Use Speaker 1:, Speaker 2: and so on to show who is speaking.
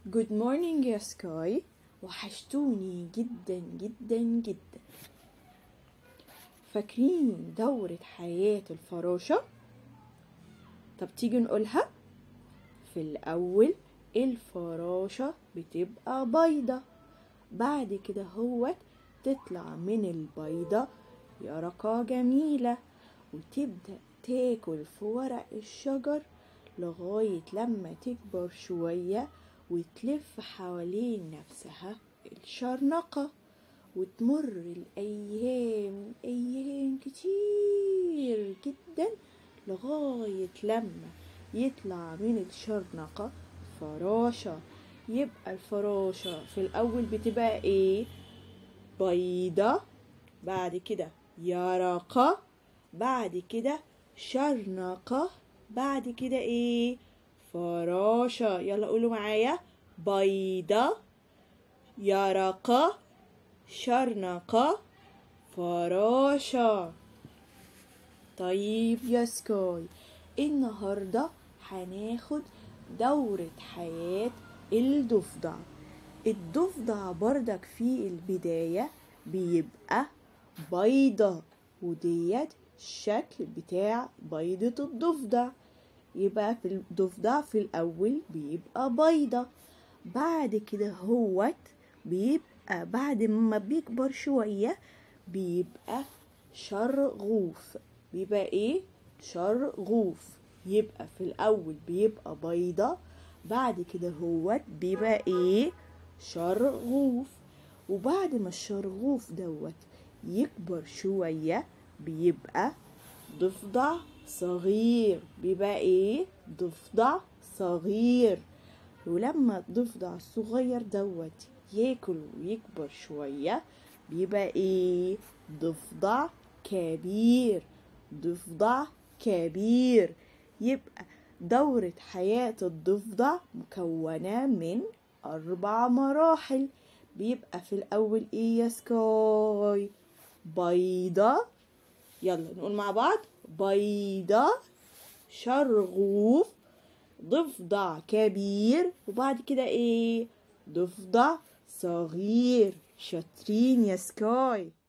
Speaker 1: Good morning يا سكاي. وحشتوني جدا جدا جدا. فاكرين دورة حياة الفراشة؟ طب تيجي نقولها. في الأول الفراشة بتبقى بيضة، بعد كده تطلع من البيضة يرقة جميلة وتبدأ تاكل في ورق الشجر لغاية لما تكبر شوية وتلف حوالين نفسها الشرنقة، وتمر الأيام كتير جدا لغاية لما يطلع من الشرنقة فراشة. يبقى الفراشة في الأول بتبقى ايه؟ بيضة، بعد كده يرقة، بعد كده شرنقة، بعد كده ايه؟ فراشة. يلا قولوا معايا: بيضة، يرقة، شرنقة، فراشة. طيب يا سكاي، النهاردة هناخد دورة حياة الضفدع. الضفدع بردك في البداية بيبقى بيضة، وديت الشكل بتاع بيضة الضفدع. يبقى في الضفدع في الأول بيبقى بيضة، بعد كده بيبقى بعد ما بيكبر شوية بيبقى شرغوف. بيبقى ايه؟ شرغوف. يبقى في الأول بيبقى بيضة، بعد كده بيبقى ايه؟ شرغوف. وبعد ما الشرغوف يكبر شوية بيبقى ضفدع صغير. بيبقى ايه؟ ضفدع صغير. ولما الضفدع الصغير ياكل ويكبر شوية بيبقى ايه؟ ضفدع كبير. ضفدع كبير. يبقى دورة حياة الضفدع مكونة من 4 مراحل. بيبقى في الأول ايه يا سكاي؟ بيضة. يلا نقول مع بعض: بيضة، شرغوف، ضفدع كبير، وبعد كده ايه؟ ضفدع صغير. شاطرين يا سكاي.